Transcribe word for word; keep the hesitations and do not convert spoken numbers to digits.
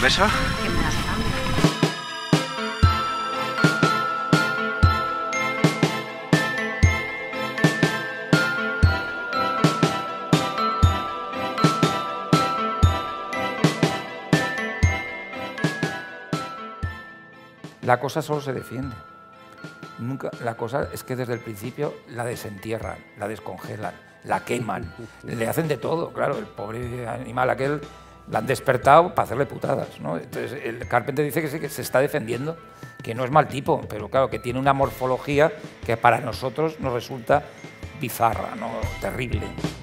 beso? ¿Qué me das a cambio? La cosa solo se defiende. Nunca, la cosa es que desde el principio la desentierran, la descongelan, la queman, le hacen de todo. Claro, el pobre animal aquel la han despertado para hacerle putadas, ¿no? Entonces el Carpenter dice que, sí, que se está defendiendo, que no es mal tipo, pero claro, que tiene una morfología que para nosotros nos resulta bizarra, ¿no? Terrible.